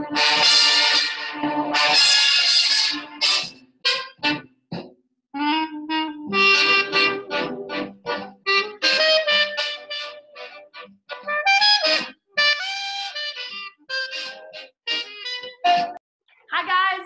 Hi guys,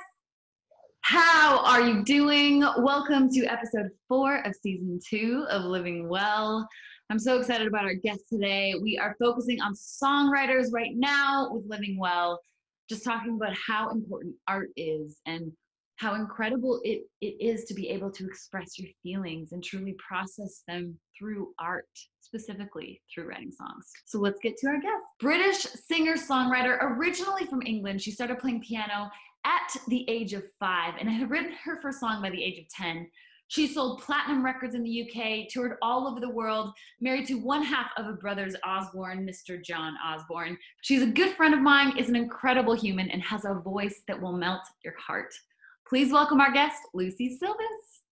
how are you doing? Welcome to episode 4 of season 2 of Living Well. I'm so excited about our guest today. We are focusing on songwriters right now with Living Well, just talking about how important art is and how incredible it is to be able to express your feelings and truly process them through art, specifically through writing songs. So let's get to our guest. British singer-songwriter, originally from England. She started playing piano at the age of 5 and had written her first song by the age of 10. She sold platinum records in the UK, toured all over the world, married to one half of her brothers Osborne, Mr. John Osborne. She's a good friend of mine, is an incredible human, and has a voice that will melt your heart. Please welcome our guest, Lucy Silvis.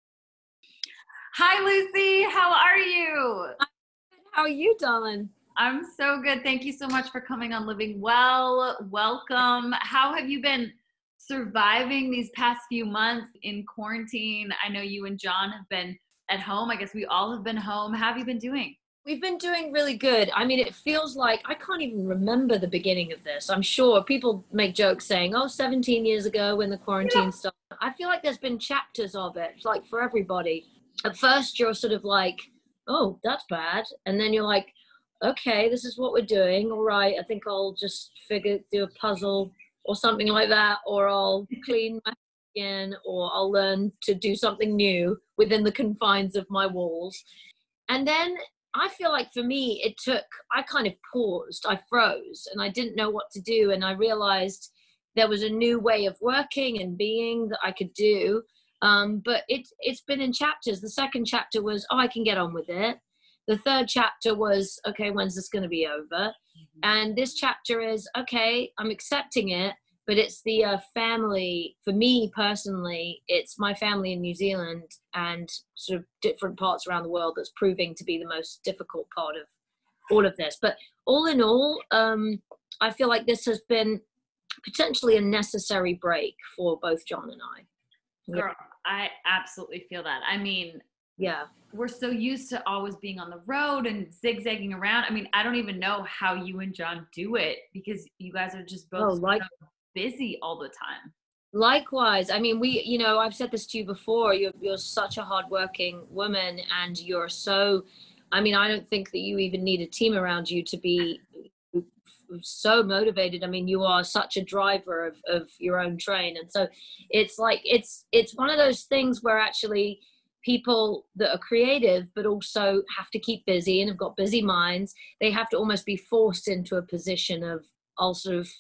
Hi, Lucy. How are you? How are you, darling? I'm so good. Thank you so much for coming on Living Well. Welcome. How have you been surviving these past few months in quarantine? I know you and John have been at home. I guess we all have been home. How have you been doing? We've been doing really good. I mean, it feels like I can't even remember the beginning of this. I'm sure people make jokes saying, 17 years ago when the quarantine started. I feel like there's been chapters of it, like for everybody. At first, you're sort of like, oh, that's bad. And then you're like, okay, this is what we're doing. All right, I think I'll just do a puzzle or something like that, or I'll clean my skin, or I'll learn to do something new within the confines of my walls. And then I feel like for me, I kind of paused, I froze, and I didn't know what to do. And I realized there was a new way of working and being that I could do. But it's been in chapters. The second chapter was, I can get on with it. The third chapter was, okay, when's this going to be over? And this chapter is, okay, I'm accepting it, but it's the family, for me personally, it's my family in New Zealand and sort of different parts around the world that's proving to be the most difficult part of all of this. But all in all, I feel like this has been potentially a necessary break for both John and I. Girl, I absolutely feel that. I mean, yeah, we're so used to always being on the road and zigzagging around. I mean, I don't even know how you and John do it because you guys are just both so busy all the time. Likewise. I mean, I've said this to you before, you're such a hardworking woman, and you're so, I mean, I don't think that you even need a team around you to be so motivated. I mean, you are such a driver of your own train. And so it's like, it's one of those things where actually people that are creative but also have to keep busy and have got busy minds, they have to almost be forced into a position of, I'll sort of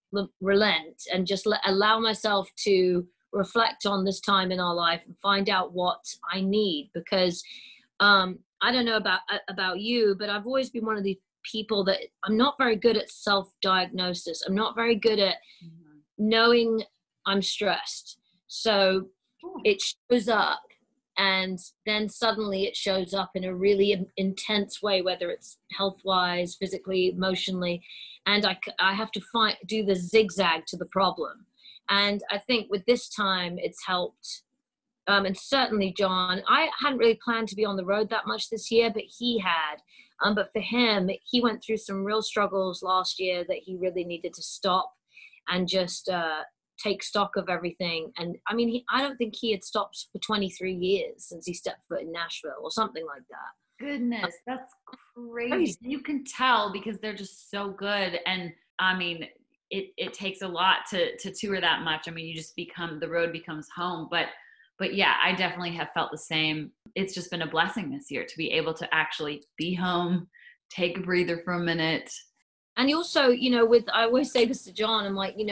relent and just allow myself to reflect on this time in our life and find out what I need. Because I don't know about you, but I've always been one of the people that I'm not very good at self-diagnosis. I'm not very good at knowing I'm stressed. So it shows up, and then suddenly it shows up in a really intense way, whether it's health-wise, physically, emotionally, and I have to do the zigzag to the problem. And I think with this time it's helped. And certainly John, I hadn't really planned to be on the road that much this year, but he had. But for him, he went through some real struggles last year that he really needed to stop and just take stock of everything. And I mean, I don't think he had stopped for 23 years since he stepped foot in Nashville or something like that. Goodness, that's crazy. You can tell because they're just so good. And I mean, it takes a lot to tour that much. I mean, you just the road becomes home. But yeah, I definitely have felt the same. It's just been a blessing this year to be able to actually be home, take a breather for a minute. And also, I always say this to John, I'm like,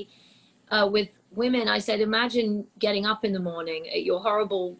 with women, I said, imagine getting up in the morning at your horrible,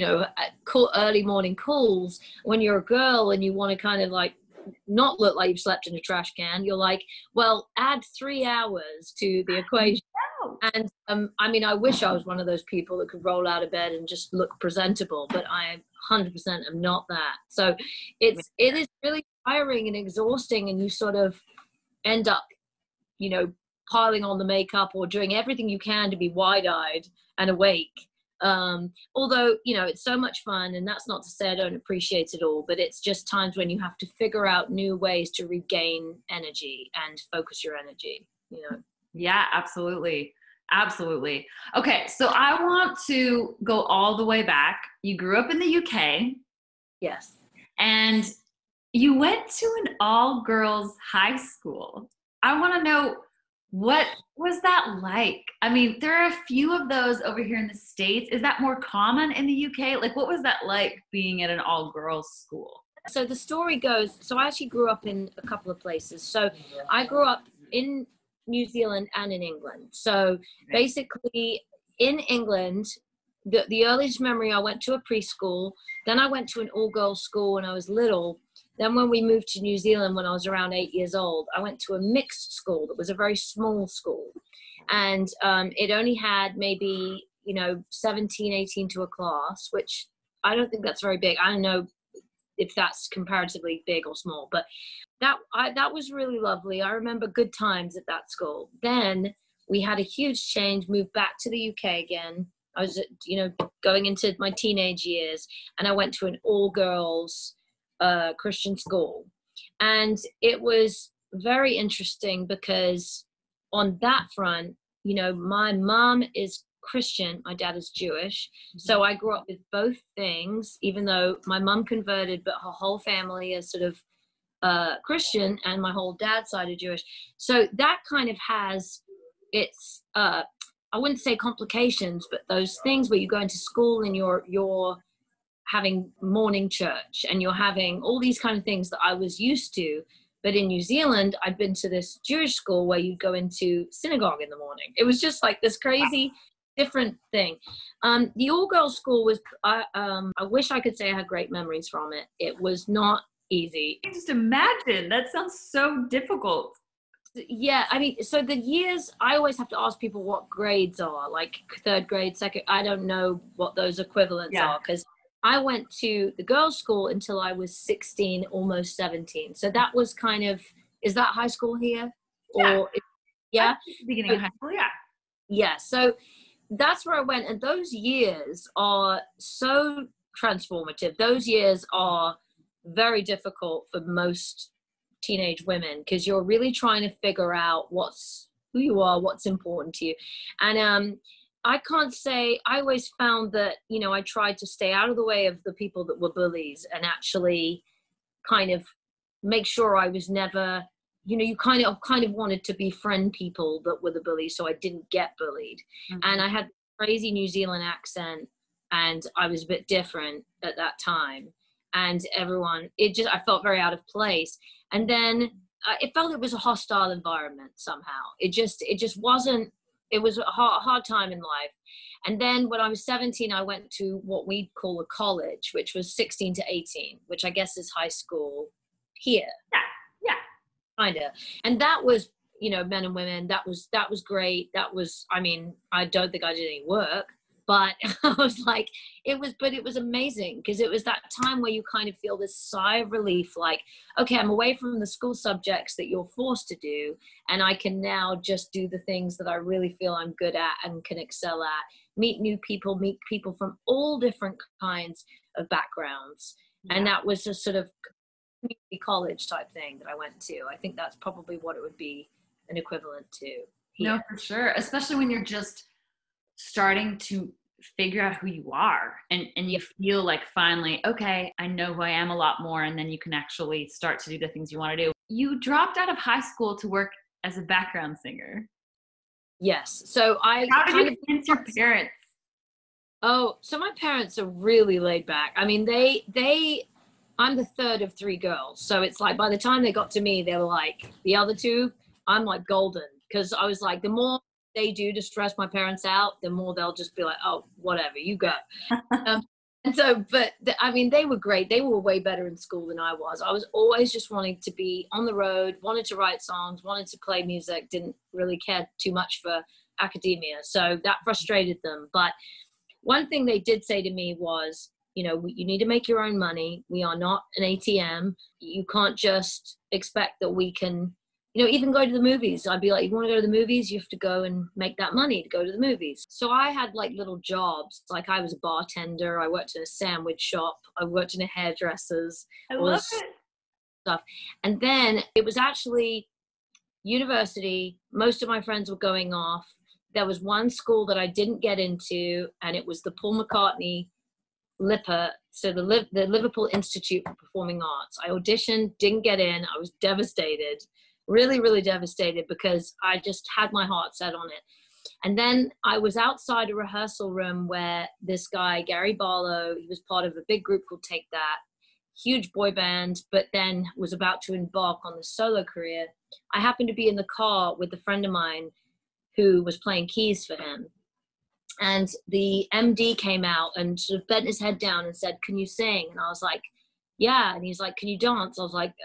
early morning calls when you're a girl and you want to kind of like not look like you've slept in a trash can. You're like, well, add 3 hours to the equation. And I mean, I wish I was one of those people that could roll out of bed and just look presentable, but I 100% am not that. So it is really tiring and exhausting, and you sort of end up, piling on the makeup or doing everything you can to be wide-eyed and awake. Although, you know, it's so much fun, and that's not to say I don't appreciate it all, but it's just times when you have to figure out new ways to regain energy and focus your energy, you know? Yeah, absolutely. Absolutely. Okay, so I want to go all the way back. You grew up in the UK. Yes. And you went to an all-girls high school. I want to know, what was that like? I mean, there are a few of those over here in the States. Is that more common in the UK? Like, what was that like being at an all-girls school? So the story goes, so I actually grew up in a couple of places. So I grew up in New Zealand and in England. So basically in England, the earliest memory, I went to a preschool, then I went to an all-girls school when I was little. Then when we moved to New Zealand when I was around 8 years old, I went to a mixed school that was a very small school. And it only had maybe, you know, 17, 18 to a class, which I don't think that's very big. I don't know if that's comparatively big or small, but that was really lovely. I remember good times at that school. Then we had a huge change, moved back to the UK again. I was, you know, going into my teenage years, and I went to an all-girls Christian school. And it was very interesting because on that front, you know, my mom is Christian, my dad is Jewish. So I grew up with both things, even though my mom converted, but her whole family is sort of Christian, and my whole dad's side are Jewish. So that kind of has its, I wouldn't say complications, but those things where you go into school and you're having morning church and you're having all these kind of things that I was used to. But in New Zealand, I'd been to this Jewish school where you'd go into synagogue in the morning. It was just like this crazy different thing. The all-girls school was, I wish I could say I had great memories from it. It was not easy. I can just imagine. That sounds so difficult. Yeah, I mean, so the years, I always have to ask people what grades are, like third grade, second, I don't know what those equivalents are, because I went to the girls' school until I was 16, almost 17. So that was kind of, is that high school here? Yeah. Or, yeah? Beginning of high school, yeah. Yeah, so that's where I went. And those years are so transformative. Those years are very difficult for most teenage women because you're really trying to figure out who you are, what's important to you. And I can't say, I always found that, you know, I tried to stay out of the way of the people that were bullies and actually kind of make sure I was never, you know, you kind of wanted to befriend people that were the bullies so I didn't get bullied. Mm-hmm. And I had crazy New Zealand accent and I was a bit different at that time. And everyone, I felt very out of place. And then it felt it was a hostile environment somehow. It just wasn't, it was a hard time in life. And then when I was 17, I went to what we'd call a college, which was 16 to 18, which I guess is high school here. Yeah. Kind of. And that was, you know, men and women. That was great. That was, I mean, I don't think I did any work. But I was like, it was amazing because it was that time where you kind of feel this sigh of relief, like, okay, I'm away from the school subjects that you're forced to do. And I can now just do the things that I really feel I'm good at and can excel at, meet new people, meet people from all different kinds of backgrounds. Yeah. And that was a sort of community college type thing that I went to. I think that's probably what it would be an equivalent to here. No, for sure. Especially when you're just starting to figure out who you are and you feel like finally, okay, I know who I am a lot more, and then you can actually start to do the things you want to do. You dropped out of high school to work as a background singer. Yes. So how did you convince your parents? Oh, so my parents are really laid back. I mean, I'm the third of three girls. So it's like by the time they got to me, they were like, the other two, I'm like golden. Because I was like, the more they do to stress my parents out, the more they'll just be like, oh, whatever, you go. And so, but I mean, they were great. They were way better in school than I was. I was always just wanting to be on the road, wanted to write songs, wanted to play music, didn't really care too much for academia. So that frustrated them. But one thing they did say to me was, you know, you need to make your own money. We are not an ATM. You can't just expect that we can, you know, even go to the movies. I'd be like, you want to go to the movies? You have to go and make that money to go to the movies. So I had like little jobs. Like I was a bartender. I worked in a sandwich shop. I worked in a hairdresser's. I love it. Stuff. And then it was actually university. Most of my friends were going off. There was one school that I didn't get into, and it was the Paul McCartney LIPA, so the Liverpool Institute for Performing Arts. I auditioned, didn't get in. I was devastated, really, really devastated, because I just had my heart set on it. And then I was outside a rehearsal room where this guy, Gary Barlow, he was part of a big group called Take That, huge boy band, but then was about to embark on the solo career. I happened to be in the car with a friend of mine who was playing keys for him. And the MD came out and sort of bent his head down and said, "Can you sing?" And I was like, "Yeah." And he's like, "Can you dance?" I was like,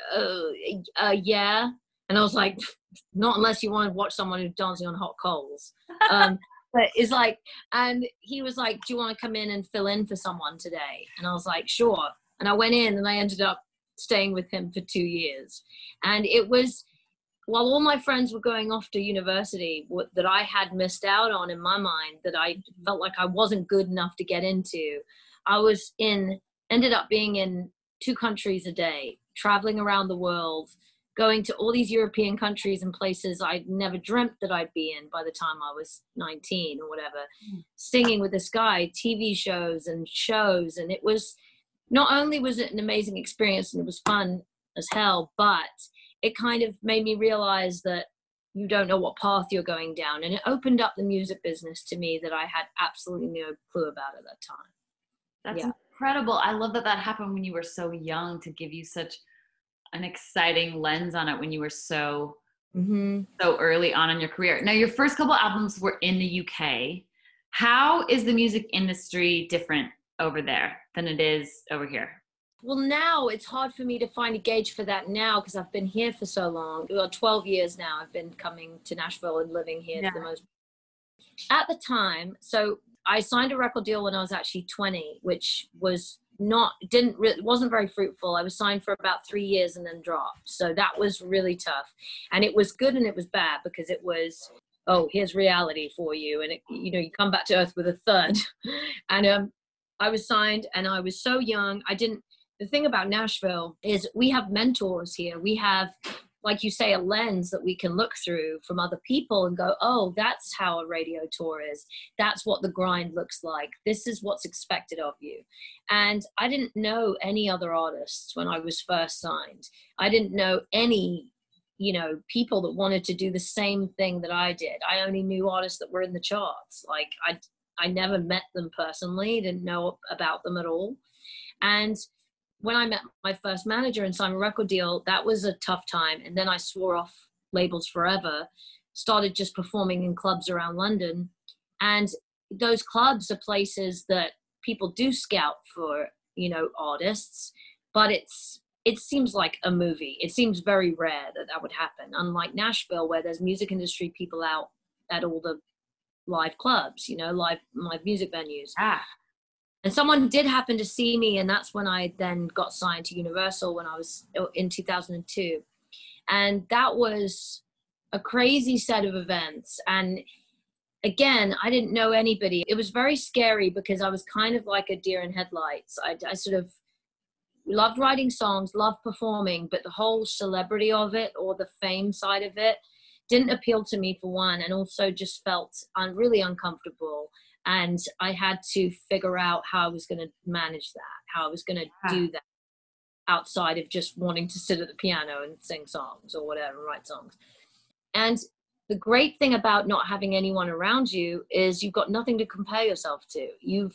"Yeah." And I was like, "Not unless you want to watch someone who's dancing on hot coals." But it's like, and he was like, "Do you want to come in and fill in for someone today?" And I was like, "Sure." And I went in and I ended up staying with him for 2 years. And it was, while all my friends were going off to university, that I had missed out on in my mind, that I felt like I wasn't good enough to get into, I was ended up being in 2 countries a day, traveling around the world, going to all these European countries and places I'd never dreamt that I'd be in by the time I was 19 or whatever, singing with this guy, TV shows. And it was, not only was it an amazing experience and it was fun as hell, but it kind of made me realize that you don't know what path you're going down. And it opened up the music business to me that I had absolutely no clue about at that time. That's incredible. I love that happened when you were so young, to give you such an exciting lens on it when you were so early on in your career. Now, your first couple albums were in the UK. How is the music industry different over there than it is over here? Well, now it's hard for me to find a gauge for that now, because I've been here for so long. Well, 12 years now I've been coming to Nashville and living here for the most. At the time, so I signed a record deal when I was actually 20, which was wasn't very fruitful. I was signed for about 3 years and then dropped. So that was really tough. And it was good and it was bad, because it was, oh, here's reality for you. And you come back to earth with a thud. And I was signed and I was so young. The thing about Nashville is we have mentors here. We have, like you say, a lens that we can look through from other people and go, oh, that's how a radio tour is. That's what the grind looks like. This is what's expected of you. And I didn't know any other artists when I was first signed. I didn't know any, people that wanted to do the same thing that I did. I only knew artists that were in the charts. Like I never met them personally, didn't know about them at all. And when I met my first manager and signed a record deal, that was a tough time. And then I swore off labels forever, started just performing in clubs around London. And those clubs are places that people do scout for, artists, but it seems like a movie. It seems very rare that would happen. Unlike Nashville, where there's music industry people out at all the live clubs, live music venues. And someone did happen to see me, and that's when I then got signed to Universal when I was in 2002. And that was a crazy set of events. And again, I didn't know anybody. It was very scary because I was kind of like a deer in headlights. I sort of loved writing songs, loved performing, but the whole celebrity of it, or the fame side of it, didn't appeal to me, for one, and also just felt really uncomfortable. And I had to figure out how I was going to manage that, how I was going to do that outside of just wanting to sit at the piano and sing songs or whatever, write songs. And the great thing about not having anyone around you is you've got nothing to compare yourself to. You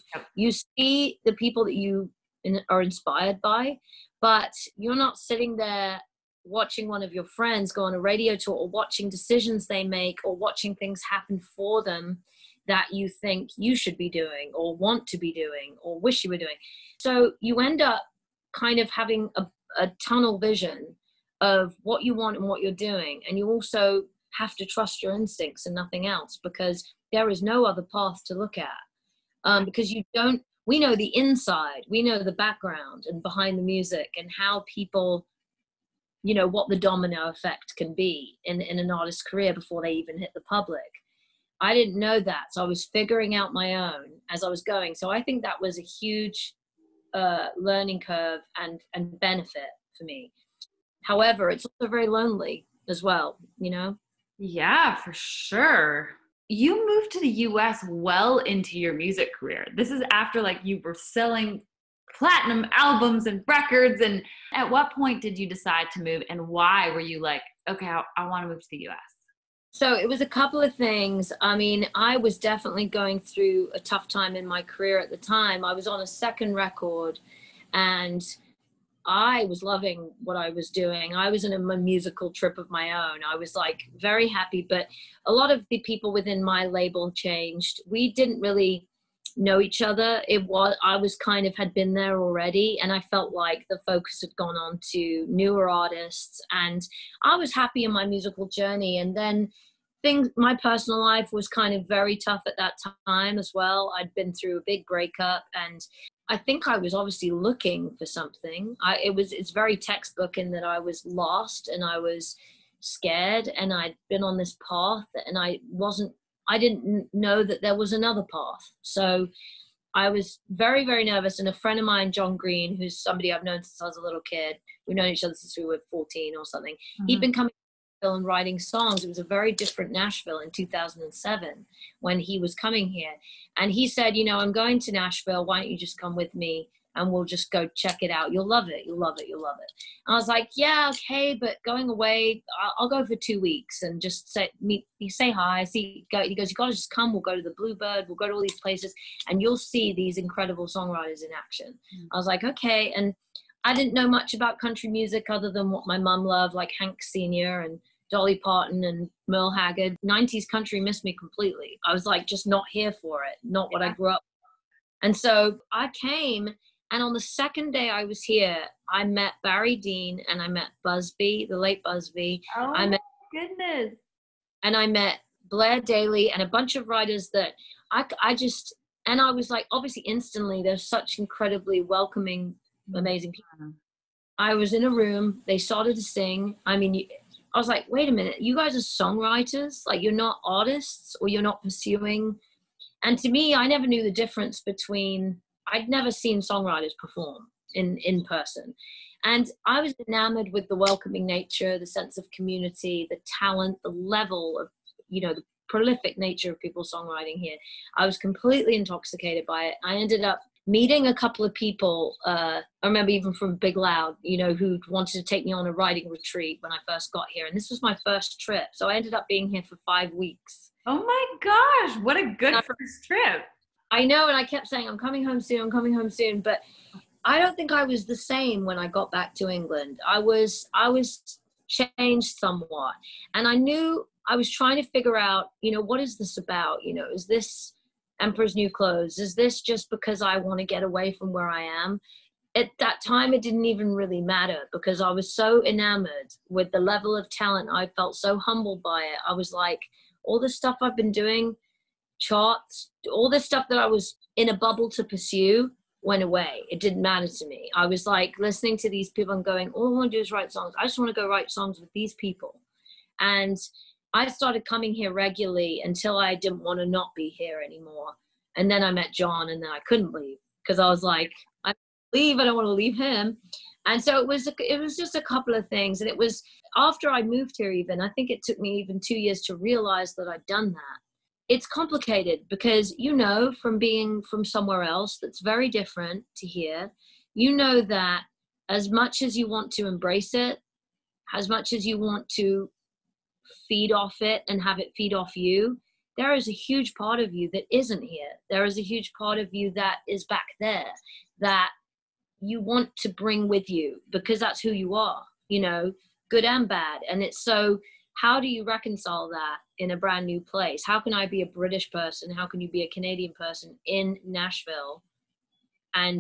see the people that you are inspired by, but you're not sitting there watching one of your friends go on a radio tour, or watching decisions they make, or watching things happen for them that you think you should be doing, or want to be doing, or wish you were doing. So you end up kind of having a tunnel vision of what you want and what you're doing. And you also have to trust your instincts and nothing else, because there is no other path to look at. Because we know the inside, we know the background and behind the music, and how people you know, what the domino effect can be in an artist's career before they even hit the public. I didn't know that. So I was figuring out my own as I was going. So I think that was a huge learning curve and benefit for me. However, it's also very lonely as well, you know? Yeah, for sure. You moved to the US well into your music career. This is after like you were selling platinum albums and records. And at what point did you decide to move, and why were you like, okay, I want to move to the US? So it was a couple of things. I mean, I was definitely going through a tough time in my career at the time. I was on a second record and I was loving what I was doing. I was in a musical trip of my own. I was like very happy, but a lot of the people within my label changed. We didn't really know each other. I was kind of had been there already, and I felt like the focus had gone on to newer artists, and I was happy in my musical journey. And then my personal life was kind of very tough at that time as well. I'd been through a big breakup, and I think I was obviously looking for something. It's very textbook in that I was lost and I was scared, and I'd been on this path and I didn't know that there was another path. So I was very, very nervous. And a friend of mine, John Green, who's somebody I've known since I was a little kid, we've known each other since we were 14 or something. Mm-hmm. He'd been coming to Nashville and writing songs. It was a very different Nashville in 2007 when he was coming here. And he said, you know, I'm going to Nashville. Why don't you just come with me and we'll just go check it out. You'll love it. You'll love it. You'll love it. And I was like, yeah, okay, but going away, I'll go for 2 weeks and just say hi. He goes, you got to just come. We'll go to the Bluebird. We'll go to all these places and you'll see these incredible songwriters in action. Mm-hmm. I was like, okay. And I didn't know much about country music other than what my mom loved, like Hank Sr. and Dolly Parton and Merle Haggard. 90s country missed me completely. I was like, just not here for it, not what I grew up with. And so I came, and on the second day I was here, I met Barry Dean and I met Busby, the late Busby. Oh, my goodness. And I met Blair Daly and a bunch of writers that and I was like, obviously instantly, they're such incredibly welcoming, amazing people. I was in a room, they started to sing. I mean, I was like, wait a minute, you guys are songwriters? Like, you're not artists, or you're not pursuing? And to me, I never knew the difference between, I'd never seen songwriters perform in person. And I was enamored with the welcoming nature, the sense of community, the talent, the level of, you know, the prolific nature of people's songwriting here. I was completely intoxicated by it. I ended up meeting a couple of people, I remember even from Big Loud, you know, who wanted to take me on a writing retreat when I first got here. And this was my first trip. So I ended up being here for 5 weeks. Oh my gosh, what a good first trip. I know, and I kept saying, I'm coming home soon, I'm coming home soon. But I don't think I was the same when I got back to England. I was changed somewhat. And I knew I was trying to figure out, you know, what is this about? You know, is this Emperor's New Clothes? Is this just because I want to get away from where I am? At that time, it didn't even really matter because I was so enamored with the level of talent. I felt so humbled by it. I was like, all this stuff I've been doing, charts, all this stuff that I was in a bubble to pursue went away. It didn't matter to me. I was like listening to these people and going, all I want to do is write songs. I just want to go write songs with these people. And I started coming here regularly until I didn't want to not be here anymore. And then I met John, and then I couldn't leave because I was like, I don't want to leave him. And so it was just a couple of things. And it was after I moved here even, I think it took me even 2 years to realize that I'd done that. It's complicated because, you know, from being from somewhere else that's very different to here, you know that as much as you want to embrace it, as much as you want to feed off it and have it feed off you, there is a huge part of you that isn't here. There is a huge part of you that is back there that you want to bring with you because that's who you are, you know, good and bad. And it's so, how do you reconcile that in a brand new place? How can I be a British person? How can you be a Canadian person in Nashville and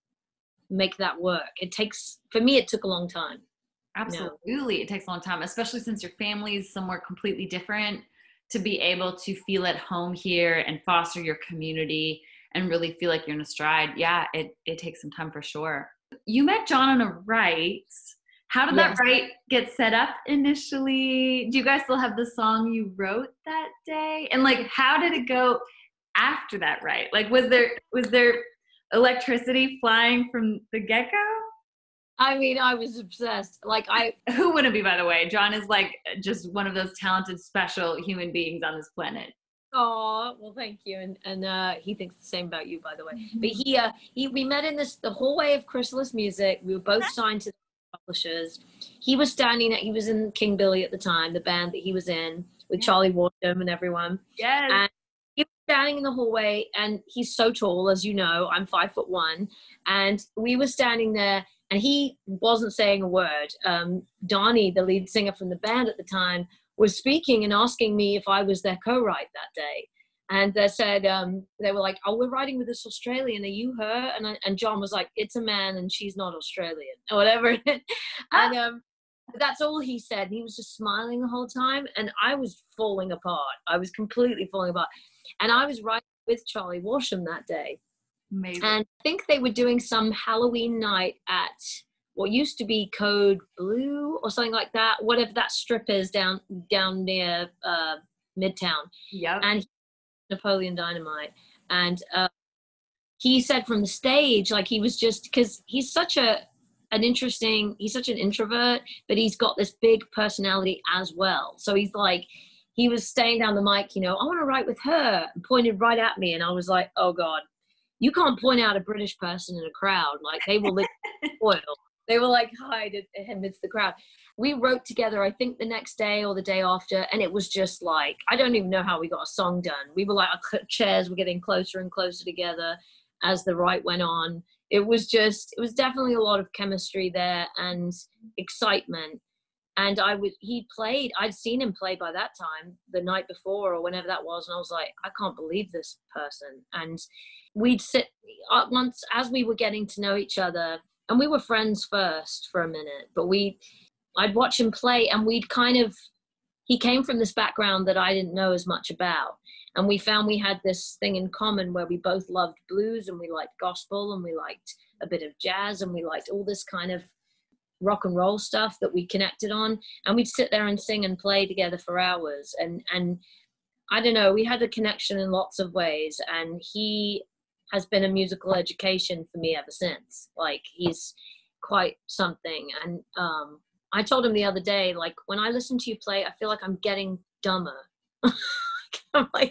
make that work? For me, it took a long time. Absolutely. You know? It takes a long time, especially since your family is somewhere completely different, to be able to feel at home here and foster your community and really feel like you're in a stride. Yeah, it takes some time for sure. You met John on a write. How did that Yes. write get set up initially? Do you guys still have the song you wrote that day? And like, how did it go after that write? Like, was there electricity flying from the get-go? I mean, I was obsessed. Like Who wouldn't be, by the way? John is like just one of those talented, special human beings on this planet. oh, well, thank you. And he thinks the same about you, by the way. But Mhm. we met in the hallway of Chrysalis Music. We were both signed to the publishers. He was in King Billy at the time, the band that he was in with Yeah. Charlie Wardham and everyone. Yes. And he was standing in the hallway, and he's so tall, as you know, I'm 5'1", and we were standing there, and he wasn't saying a word. Donnie, the lead singer from the band at the time, was speaking and asking me if I was their co-write that day. And they said, they were like, oh, we're writing with this Australian. Are you her? And John was like, it's a man and she's not Australian or whatever. And that's all he said. And he was just smiling the whole time. And I was falling apart. I was completely falling apart. And I was writing with Charlie Washam that day. Amazing. And I think they were doing some Halloween night at what used to be Code Blue or something like that, whatever that strip is down near Midtown. Yep. And Napoleon Dynamite. And he said from the stage, like he was just, because he's such he's such an introvert, but he's got this big personality as well. So he's like, he was staying down the mic, I want to write with her, and pointed right at me. And I was like, oh God, you can't point out a British person in a crowd. Like they will oil. They will like hide amidst the crowd. We wrote together, I think the next day or the day after, and it was just like, I don't even know how we got a song done. We were like, our chairs were getting closer and closer together as the write went on. It was definitely a lot of chemistry there and excitement. And I'd seen him play by that time, the night before or whenever that was. And I was like, I can't believe this person. And we'd sit once as we were getting to know each other, and we were friends first for a minute, but I'd watch him play, and he came from this background that I didn't know as much about. And we found we had this thing in common where we both loved blues, and we liked gospel, and we liked a bit of jazz, and we liked all this kind of rock and roll stuff that we connected on. And we'd sit there and sing and play together for hours. And I don't know, we had a connection in lots of ways. And he has been a musical education for me ever since. Like he's quite something. And I told him the other day, like when I listen to you play, I feel like I'm getting dumber. I'm like,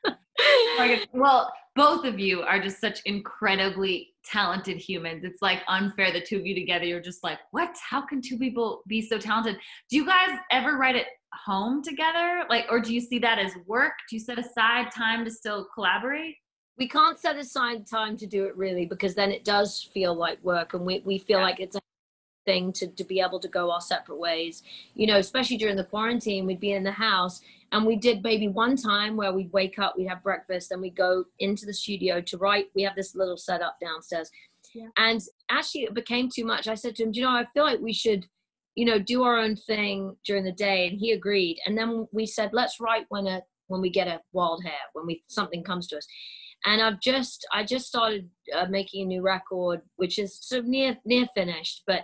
well, both of you are just such incredibly talented humans. It's like unfair, the two of you together. You're just like, what? How can two people be so talented? Do you guys ever write at home together? Like, or do you see that as work? Do you set aside time to still collaborate? we can't set aside time to do it really, because then it does feel like work, and we feel like it's a thing to be able to go our separate ways, especially during the quarantine. We'd be in the house, and we did maybe one time where we'd wake up, we'd have breakfast, then we'd go into the studio to write. We have this little setup downstairs. And actually it became too much. I said to him, I feel like we should do our own thing during the day, and he agreed. And then we said, let's write when we get a wild hair, when something comes to us. And I just started making a new record, which is sort of near finished, but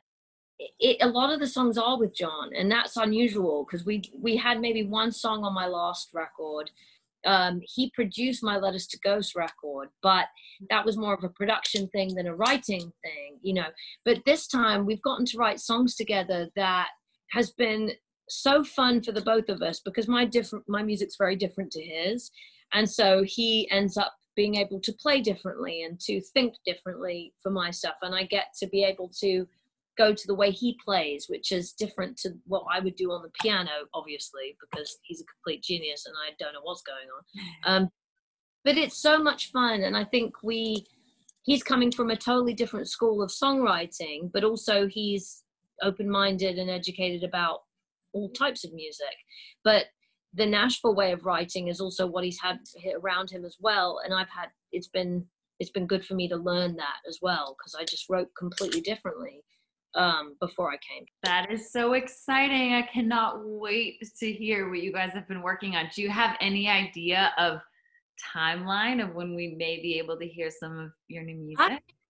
a lot of the songs are with John, and that's unusual because we had maybe one song on my last record. He produced my Letters to Ghost record, but that was more of a production thing than a writing thing, But this time we've gotten to write songs together that has been so fun for the both of us, because my music's very different to his. And so he ends up being able to play differently and to think differently for my stuff. And I get to be able to go to the way he plays, which is different to what I would do on the piano, obviously, because he's a complete genius and I don't know what's going on. But it's so much fun. And I think he's coming from a totally different school of songwriting, but also he's open-minded and educated about all types of music. But the Nashville way of writing is also what he's had around him as well. And it's been good for me to learn that as well, because I just wrote completely differently before I came. That is so exciting. I cannot wait to hear what you guys have been working on. Do you have any idea of timeline of when we may be able to hear some of your new music?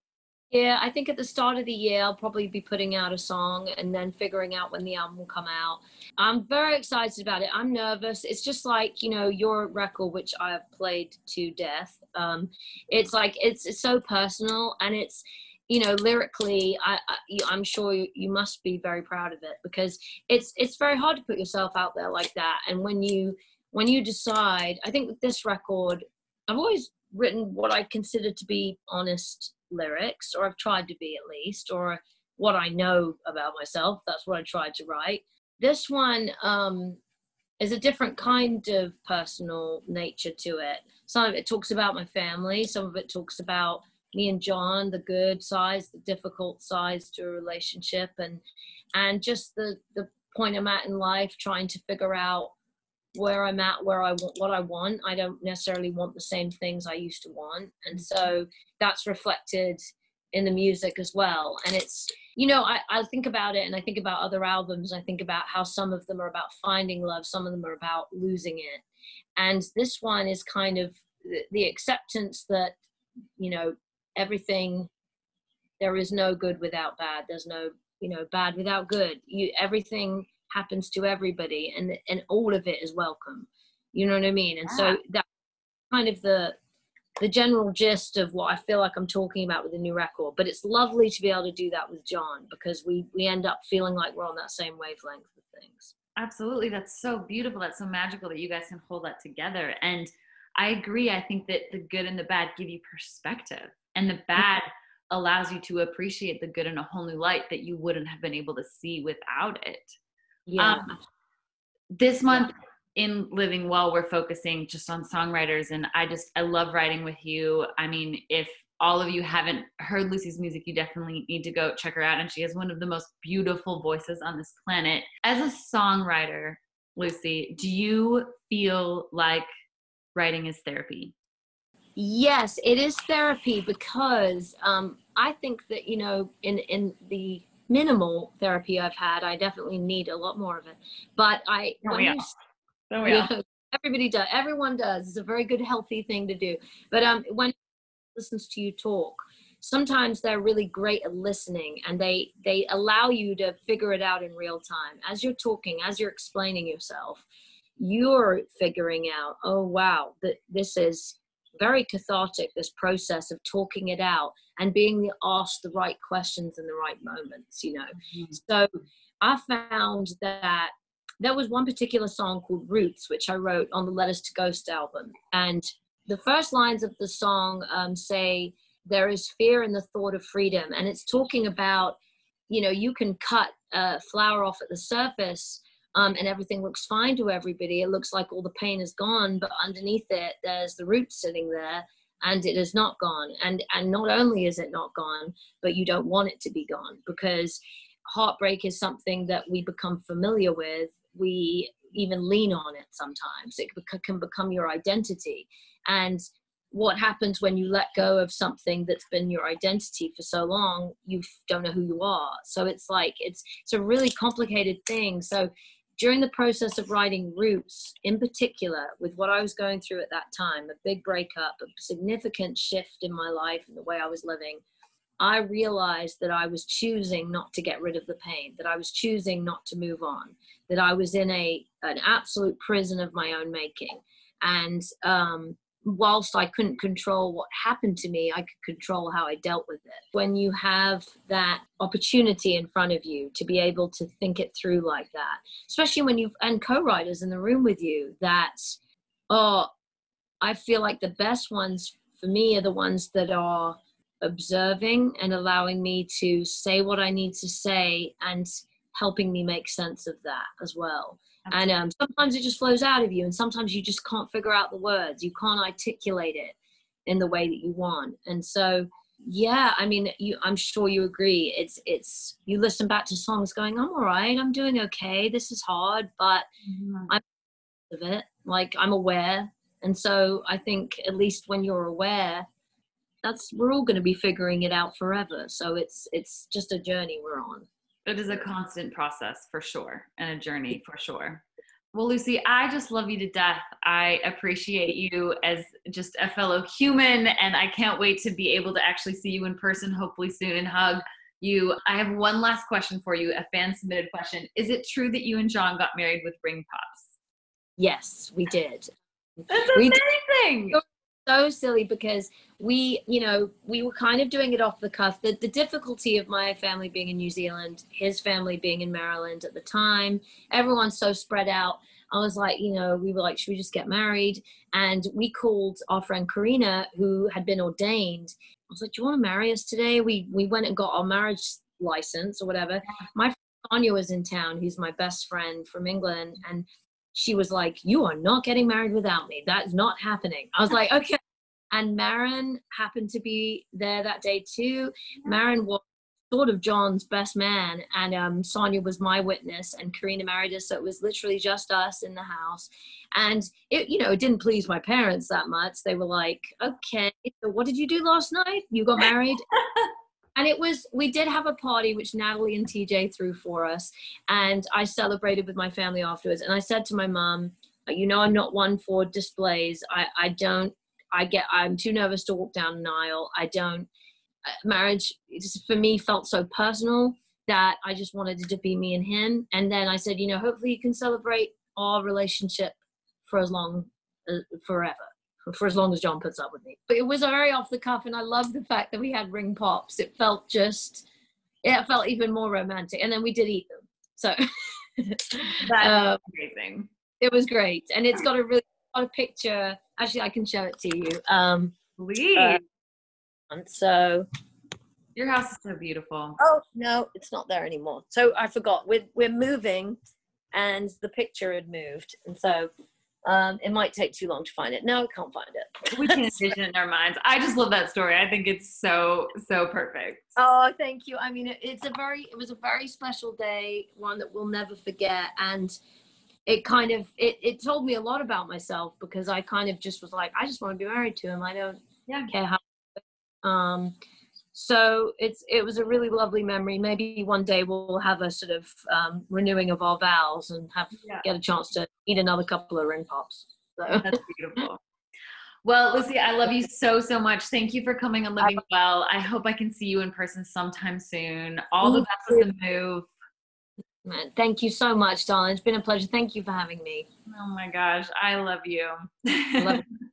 Yeah, I think at the start of the year, I'll probably be putting out a song and then figuring out when the album will come out. I'm very excited about it. I'm nervous. It's just like, your record, which I have played to death. It's like, it's so personal, and it's, lyrically, I'm sure you must be very proud of it, because it's very hard to put yourself out there like that. And when you decide, I think with this record, I've always written what I consider to be honest lyrics, or I've tried to be at least, or what I know about myself. That's what I tried to write. This one is a different kind of personal nature to it. Some of it talks about my family, some of it talks about me and John, the good sides, the difficult sides to a relationship, and just the point I'm at in life, trying to figure out where I'm at, where I want, what I want. I don't necessarily want the same things I used to want. And so that's reflected in the music as well. And it's, I think about it, and I think about other albums. I think about how some of them are about finding love, some of them are about losing it. And this one is kind of the acceptance that, everything, there is no good without bad. There's no, bad without good. Everything happens to everybody, and all of it is welcome. You know what I mean? And so that's kind of the general gist of what I feel like I'm talking about with the new record. But it's lovely to be able to do that with John, because we end up feeling like we're on that same wavelength with things. Absolutely. That's so beautiful. That's so magical that you guys can hold that together. And I agree. I think that the good and the bad give you perspective, and the bad allows you to appreciate the good in a whole new light that you wouldn't have been able to see without it. Yeah. This month in Living Well, we're focusing just on songwriters, and I love writing with you. I mean, if all of you haven't heard Lucy's music, you definitely need to go check her out. And she has one of the most beautiful voices on this planet. As a songwriter, Lucy, do you feel like writing is therapy? Yes, it is therapy, because I think that, in the minimal therapy I've had, I definitely need a lot more of it. But everybody does. Everyone does. It's a very good, healthy thing to do. But when listens to you talk, sometimes they're really great at listening, and they allow you to figure it out in real time. As you're talking, as you're explaining yourself, you're figuring out, oh wow, that this is very cathartic, this process of talking it out and being asked the right questions in the right moments. So I found that there was one particular song called Roots, which I wrote on the Letters to Ghost album. And the first lines of the song say, there is fear in the thought of freedom. And it's talking about, you can cut a flower off at the surface, and everything looks fine to everybody. It looks like all the pain is gone, but underneath it, there's the root sitting there, and it is not gone. And not only is it not gone, but you don't want it to be gone, because heartbreak is something that we become familiar with. We even lean on it sometimes. It can become your identity. And what happens when you let go of something that's been your identity for so long? You don't know who you are. So it's like, it's a really complicated thing. So during the process of writing Roots, in particular, with what I was going through at that time, a big breakup, a significant shift in my life and the way I was living, I realized that I was choosing not to get rid of the pain, that I was choosing not to move on, that I was in an absolute prison of my own making. And whilst I couldn't control what happened to me, I could control how I dealt with it. When you have that opportunity in front of you to be able to think it through like that, especially when and co-writers in the room with you, I feel like the best ones for me are the ones that are observing and allowing me to say what I need to say, and helping me make sense of that as well. Absolutely. And sometimes it just flows out of you, and sometimes you just can't figure out the words. You can't articulate it in the way that you want. And so, yeah, I mean, I'm sure you agree. It's you listen back to songs going, I'm all right, I'm doing okay. This is hard, but I'm of it. Like, I'm aware. And so I think at least when you're aware, we're all going to be figuring it out forever. So it's just a journey we're on. It is a constant process for sure, and a journey for sure. Well, Lucy, I just love you to death. I appreciate you as just a fellow human, and I can't wait to be able to actually see you in person, hopefully soon, and hug you. I have one last question for you, a fan submitted question. Is it true that you and John got married with ring pops? Yes, we did. That's amazing. So silly because we were kind of doing it off the cuff. The difficulty of my family being in New Zealand, his family being in Maryland at the time, everyone's so spread out. I was like, we were like, should we just get married? And we called our friend Karina, who had been ordained. I was like, do you want to marry us today? We went and got our marriage license or whatever. My friend Sonia was in town, who's my best friend from England, and she was like, you are not getting married without me. That's not happening. I was like, okay. And Marin happened to be there that day too. Marin was sort of John's best man, and Sonia was my witness, and Karina married us. So it was literally just us in the house. And it didn't please my parents that much. They were like, okay, so what did you do last night? You got married? And we did have a party, which Natalie and TJ threw for us. And I celebrated with my family afterwards. And I said to my mom, I'm not one for displays. I'm too nervous to walk down an aisle. Marriage for me felt so personal that I just wanted it to be me and him. And then I said, hopefully you can celebrate our relationship for forever. For as long as John puts up with me. But it was very off the cuff, and I love the fact that we had ring pops. It felt even more romantic. And then we did eat them. So that's amazing. It was great. And it's got a picture. Actually, I can show it to you. Please. And so your house is so beautiful. Oh no, it's not there anymore. So I forgot. We're moving, and the picture had moved. And so it might take too long to find it. No, I can't find it. We can envision it in our minds. I just love that story. I think it's so, so perfect. Oh, thank you. I mean, it was a very special day, one that we'll never forget. And it kind of, it told me a lot about myself, because I kind of just was like, I just want to be married to him. I don't care how. So it was a really lovely memory. Maybe one day we'll have a sort of renewing of our vows and get a chance to eat another couple of ring pops. So. That's beautiful. Well, Lucy, I love you so, so much. Thank you for coming on Living Well. I hope I can see you in person sometime soon. All the best with the move. Man, thank you so much, darling. It's been a pleasure. Thank you for having me. Oh my gosh, I love you. Love you.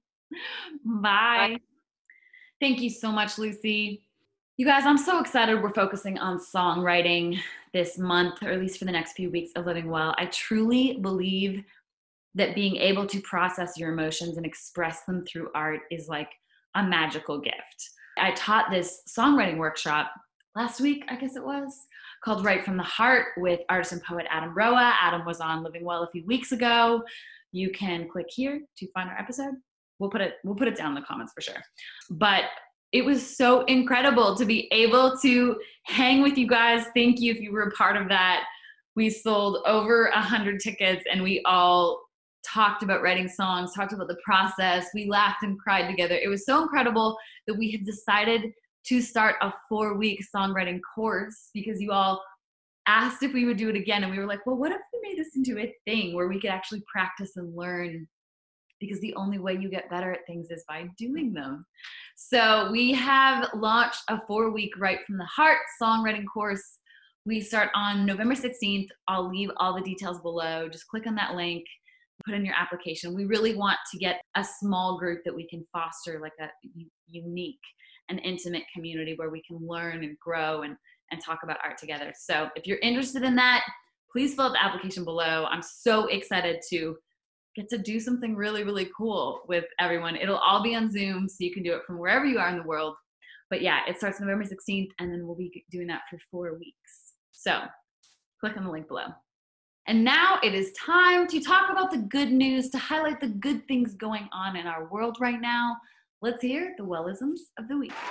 Bye. Thank you so much, Lucy. You guys, I'm so excited we're focusing on songwriting this month, or at least for the next few weeks of Living Well. I truly believe that being able to process your emotions and express them through art is like a magical gift. I taught this songwriting workshop last week, I guess it was, called Write from the Heart with artist and poet Adam Roa. Adam was on Living Well a few weeks ago. You can click here to find our episode. We'll put it down in the comments for sure. But it was so incredible to be able to hang with you guys. Thank you if you were a part of that. We sold over 100 tickets, and we all talked about writing songs, talked about the process. We laughed and cried together. It was so incredible that we had decided to start a 4-week songwriting course, because you all asked if we would do it again. And we were like, well, what if we made this into a thing where we could actually practice and learn? Because the only way you get better at things is by doing them. So we have launched a 4-week Write from the Heart songwriting course. We start on November 16th. I'll leave all the details below. Just click on that link, put in your application. We really want to get a small group that we can foster, like a unique and intimate community where we can learn and grow and talk about art together. So if you're interested in that, please fill out the application below. I'm so excited to get to do something really, really cool with everyone. It'll all be on Zoom, so you can do it from wherever you are in the world. But yeah, it starts November 16th, and then we'll be doing that for 4 weeks. So click on the link below. And now it is time to talk about the good news, to highlight the good things going on in our world right now. Let's hear the Wellisms of the week.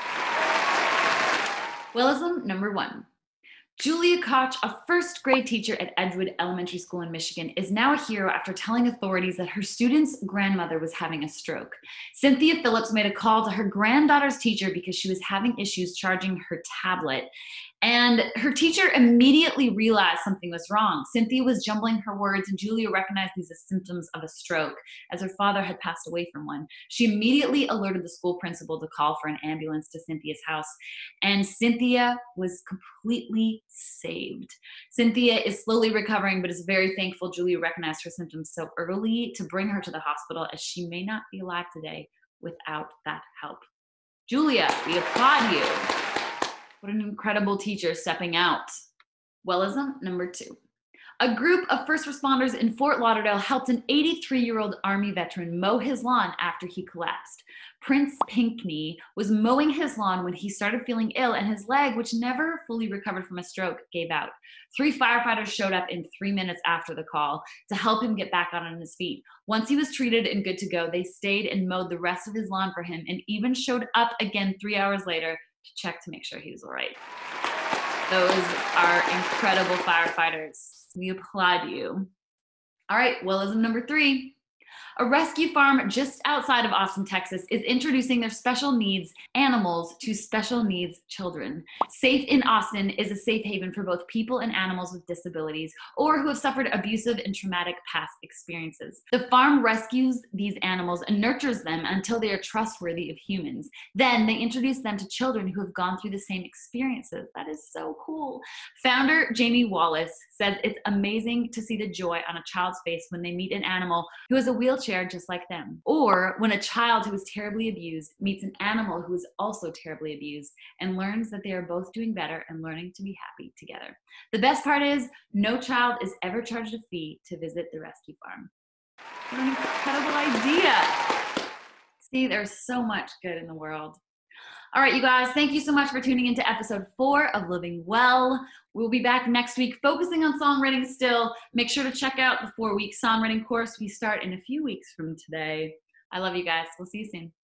Wellism number 1. Julia Koch, a first grade teacher at Edgewood Elementary School in Michigan, is now a hero after telling authorities that her student's grandmother was having a stroke. Cynthia Phillips made a call to her granddaughter's teacher because she was having issues charging her tablet. And her teacher immediately realized something was wrong. Cynthia was jumbling her words, and Julia recognized these as symptoms of a stroke, as her father had passed away from one. She immediately alerted the school principal to call for an ambulance to Cynthia's house, and Cynthia was completely saved. Cynthia is slowly recovering, but is very thankful Julia recognized her symptoms so early to bring her to the hospital, as she may not be alive today without that help. Julia, we applaud you. What an incredible teacher stepping out. Wellism number 2. A group of first responders in Fort Lauderdale helped an 83-year-old Army veteran mow his lawn after he collapsed. Prince Pinkney was mowing his lawn when he started feeling ill, and his leg, which never fully recovered from a stroke, gave out. 3 firefighters showed up in 3 minutes after the call to help him get back on his feet. Once he was treated and good to go, they stayed and mowed the rest of his lawn for him, and even showed up again 3 hours later to check to make sure he was all right. Those are incredible firefighters. We applaud you. All right, Wellism number 3. A rescue farm just outside of Austin, Texas, is introducing their special needs animals to special needs children. Safe in Austin is a safe haven for both people and animals with disabilities or who have suffered abusive and traumatic past experiences. The farm rescues these animals and nurtures them until they are trustworthy of humans. Then they introduce them to children who have gone through the same experiences. That is so cool. Founder Jamie Wallace says it's amazing to see the joy on a child's face when they meet an animal who has a wheelchair just like them, or when a child who is terribly abused meets an animal who is also terribly abused and learns that they are both doing better and learning to be happy together. The best part is no child is ever charged a fee to visit the rescue farm. What an incredible idea. See, there's so much good in the world. All right, you guys, thank you so much for tuning into episode 4 of Living Well. We'll be back next week focusing on songwriting still. Make sure to check out the 4-week songwriting course we start in a few weeks from today. I love you guys. We'll see you soon.